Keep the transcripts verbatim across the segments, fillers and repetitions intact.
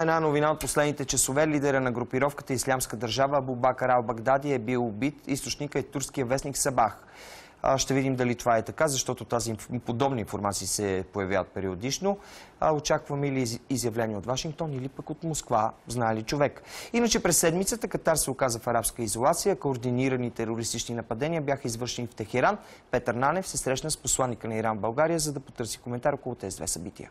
Една новина от последните часове. Лидера на групировката Ислямска държава Абу Бакър ал-Багдади е бил убит. Източника е турския вестник Сабах. Ще видим дали това е така, защото тази подобни информации се появяват периодично. Очакваме ли изявление от Вашингтон или пък от Москва, знае ли човек. Иначе през седмицата Катар се оказа в арабска изолация. Координирани терористични нападения бяха извършени в Техеран. Петър Нанев се срещна с посланника на Иран в България, за да потърси коментар около тези две събития.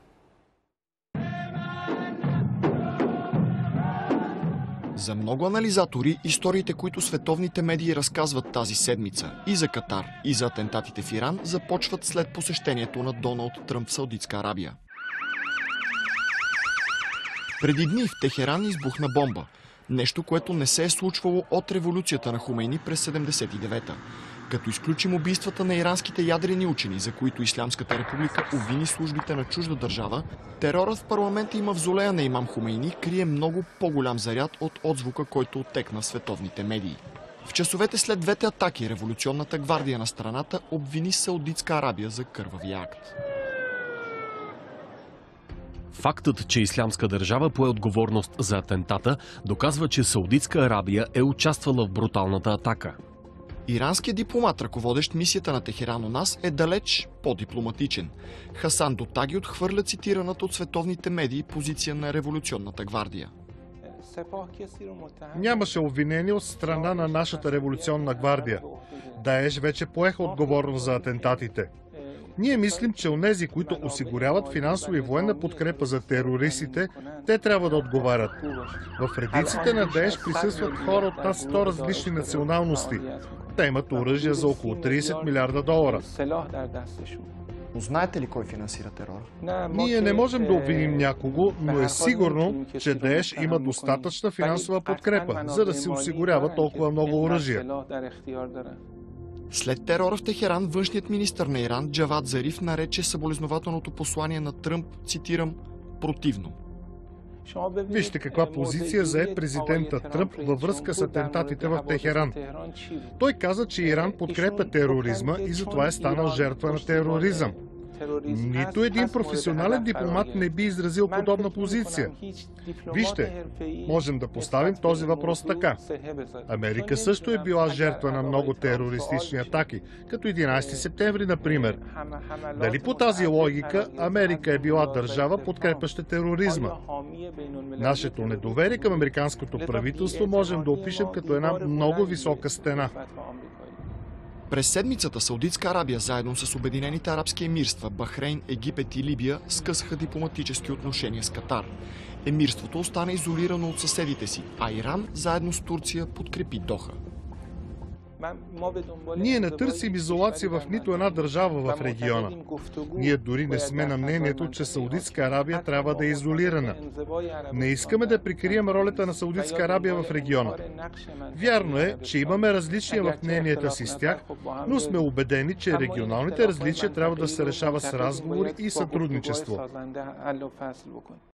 За много анализатори, историите, които световните медии разказват тази седмица и за Катар, и за атентатите в Иран, започват след посещението на Доналд Тръмп в Саудитска Арабия. Преди дни в Техеран избухна бомба. Нещо, което не се е случвало от революцията на Хомейни през седемдесет и девета. Като изключим убийствата на иранските ядрени учени, за които Ислямската република обвини службите на чужда държава, терорът в парламента и мавзолея на имам Хомейни крие много по-голям заряд от отзвука, който оттекна в световните медии. В часовете след двете атаки революционната гвардия на страната обвини Саудитска Арабия за кървавия акт. Фактът, че Ислямска държава пое отговорност за атентата, доказва, че Саудитска Арабия е участвала в бруталната атака. Иранският дипломат, ръководещ мисията на Техеран у нас, е далеч по-дипломатичен. Хасан Дотаги отхвърля цитираната от световните медии позиция на революционната гвардия. Нямаше обвинение от страна на нашата революционна гвардия. Даеш вече поеха отговорност за атентатите. Ние мислим, че онези, които осигуряват финансова и военна подкрепа за терористите, те трябва да отговарят. В редиците на Даеш присъстват хора от над сто различни националности. Те имат оръжие за около тридесет милиарда долара. Но знаете ли кой финансира терора? Ние не можем да обвиним някого, но е сигурно, че Даеш има достатъчна финансова подкрепа, за да се осигурява толкова много оръжие. След терора в Техеран, външният министър на Иран Джавад Зариф нарече съболезнователното послание на Тръмп, цитирам, противно. Вижте каква позиция зае президента Тръмп във връзка с атентатите в Техеран. Той каза, че Иран подкрепя тероризма и затова е станал жертва на тероризъм. Нито един професионален дипломат не би изразил подобна позиция. Вижте, можем да поставим този въпрос така. Америка също е била жертва на много терористични атаки, като единайсети септември, например. Дали по тази логика Америка е била държава, подкрепяща тероризма? Нашето недоверие към американското правителство можем да опишем като една много висока стена. През седмицата Саудитска Арабия заедно с Обединените арабски емирства, Бахрейн, Египет и Либия скъсаха дипломатически отношения с Катар. Емирството остана изолирано от съседите си, а Иран заедно с Турция подкрепи Доха. Ние не търсим изолация в нито една държава в региона. Ние дори не сме на мнението, че Саудитска Арабия трябва да е изолирана. Не искаме да прикрием ролята на Саудитска Арабия в региона. Вярно е, че имаме различия в мненията си с тях, но сме убедени, че регионалните различия трябва да се решават с разговори и сътрудничество.